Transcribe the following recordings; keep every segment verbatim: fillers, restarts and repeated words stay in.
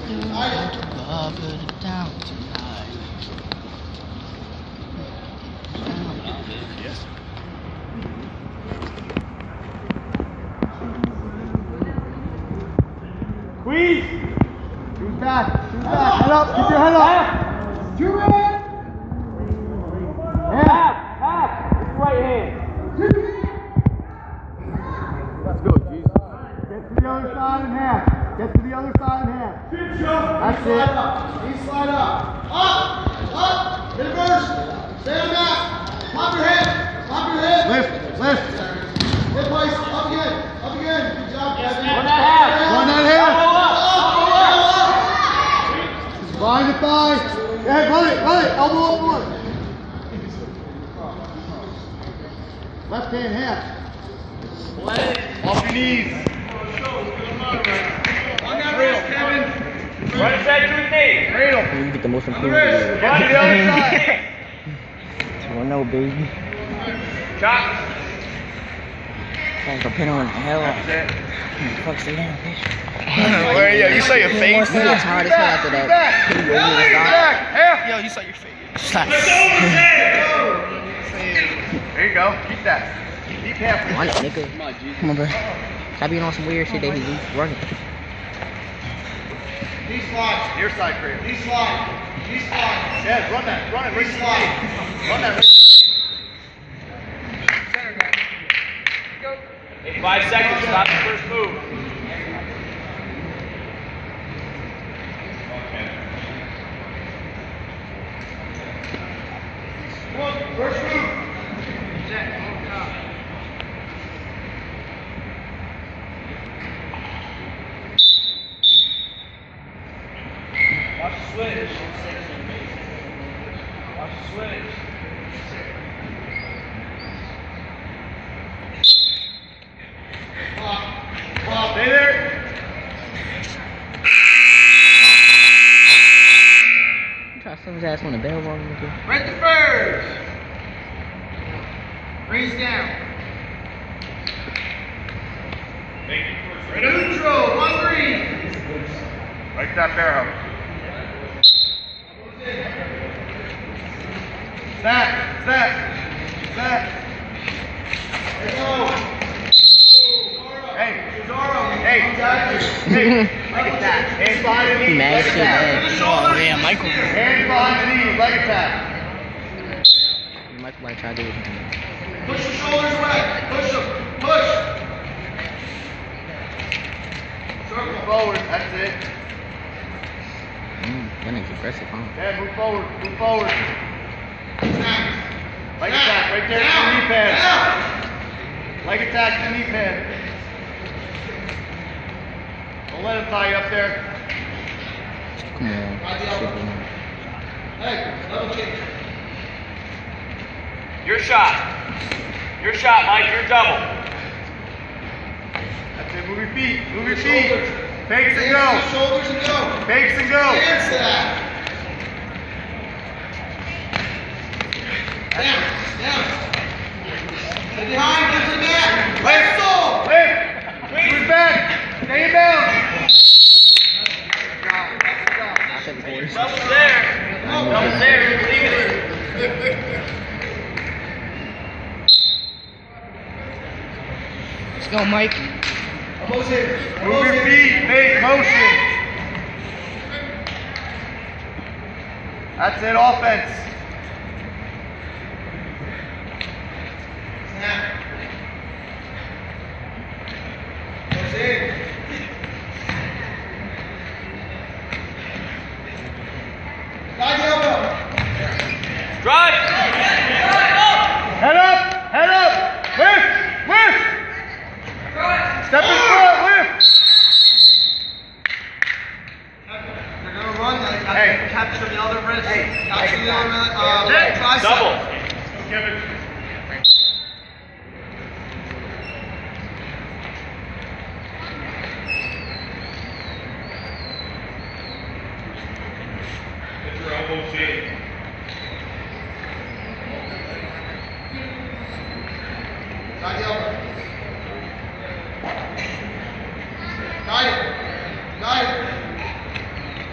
Yes. Squeeze! Shoot back, shoot back, head up, keep your head up! Two hands! Half, half, it's right hand. Let's go, Jesus. Get to the other side and half. Get to the other side and half. That's it. Slide up, please slide up. Up, up, reverse, stay on that. Pop your head, pop your head. Lift, lift. Hip place, up again, up again. Good job, Kevin. Run that half. Run that half. Line the thigh. Yeah, run it, run it. Elbow up one. Left hand half. Off your knees. On that wrist, Kevin. Right side to his knee. Cradle. You get the most improved. Run to the other side. Oh no, baby. Chop. Oh, the pin on the hell. That's it. Fuck, stay down, bitch. Where, yo, you saw your face? It's hard as hell after that. Back. Half. Yo, you saw your face. Stop. There you go. Keep that. Keep half. Come on, nigga. Come on, bro. Stop being on some weird shit that he's running. Knee slide. Your side, Cradle. Knee slide. Knee slide. Yeah, run that. Run it. Knee Right slide. Run that. In five seconds, stop the first move. First move. Watch the switch. Watch the switch. Stay there. Try to slam his ass on the bell bar. Right to first. Raise down. Right neutral. One three. Right that barrel. Snap. Snap. Snap. Let's go. Hey. Hey. Hey. Leg attack. Hands behind the knees. Mad Leg shit, attack. man. Oh, yeah, Michael. Hands behind the knees. Leg attack. Michael might try to do it. Push your shoulders away. Push them. Push. Circle forward. That's it. Mm, that nigga's aggressive, huh? Yeah, move forward. Move forward. Snap. Leg attack. Right there to the knee pad. Leg attack to the knee pad. Don't let him tie you up there. Come on. Hey, double kick. Your shot. Your shot, Mike. Your double. That's it. Move your feet. Move your feet. Fakes and go. Shoulders and go. Fakes and go. Dance to that. Down. Down. Stay behind. Get to the mat. Lift. Lift. To his back. Stay in bounds. Double there. Double there. You're leaving it. Let's go, Mike. Almost in. Move your feet. Make motion. That's it. Offense. Snap. Almost in. Side elbow. Drive. Head up. Head up. Lift. Lift. Step in front. Lift. They're gonna run like Hey. capture the other wrist. Hey. Capture the other uh, Hey. tricep. Double. Kevin. Get your elbow shade. Side elbow. Guide it. Guide it.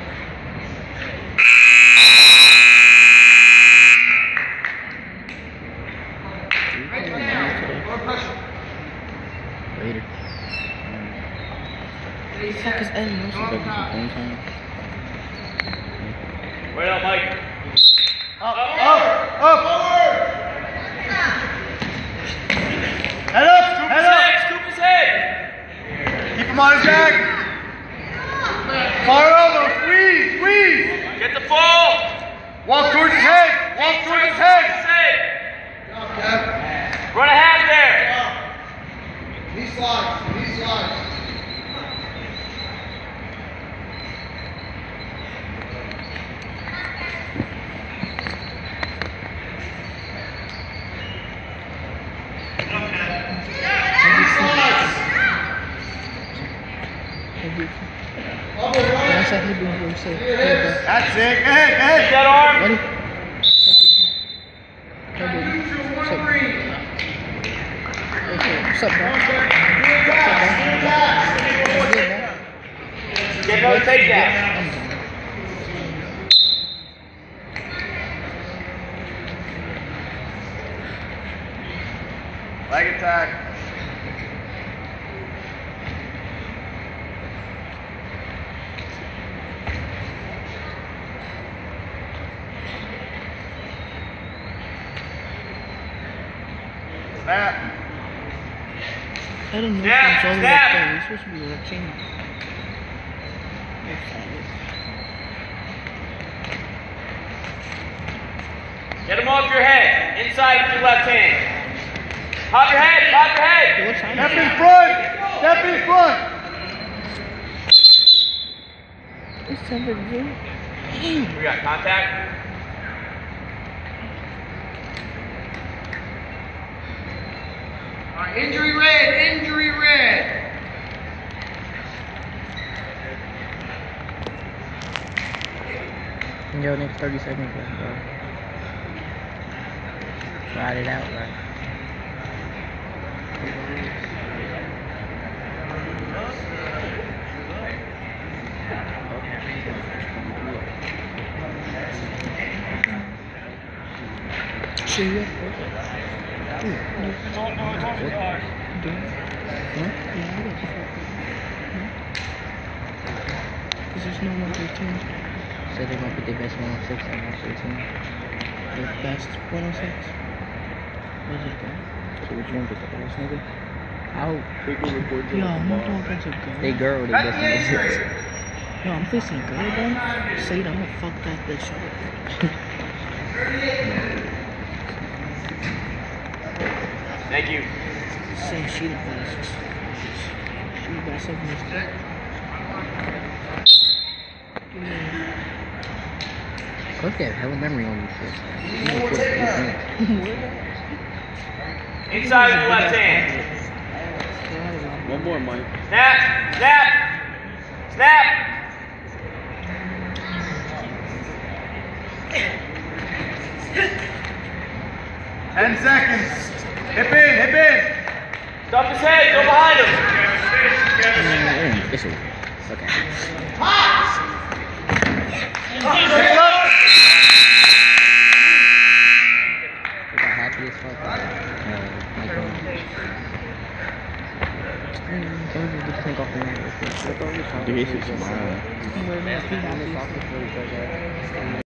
Right up, Mike. Up, up, up. Head up, head up. Scoop his head. Keep him on his back. Far over, squeeze, squeeze. Get the fall. Walk towards his head, walk towards his head. Run a half there. Knee slides, knee slides. That's it. Good, good. That arm. Ready? What's up, bro? Get another takedown. Leg attack. Snap. I don't know Snap, if it's all the way snap. up there. It's supposed to be watching. Get him off your head. Inside with your left hand. Pop your head. Pop your head. What time Step is in it? front. Step in front. It's time for the game. We got contact. All right, injury red, injury red. Yo, next thirty seconds, bro. Ride it out, right? See ya. This is no one thirteen. So they're gonna put their best one oh six and one thirteen. The best one oh six. What's it called? So which one put the best nigga? Out. Yo, I'm not talking to girl. They girl, they best one oh six. Yo, I'm facing girl, bro. Say that I'm gonna fuck that bitch up. Thank you. Say she the best. She the best of this. Coach got hella memory on these shit. Inside with your left hand. One more, Mike. Snap. Snap. Snap. Ten seconds. Hip in, hip in. Stuff his head. Go behind him. This is okay. Pick up. I got happy as fuck. Uh, like, um, can we just get this thing off the line real quick? Dude, he's smiling. He happy as fuck.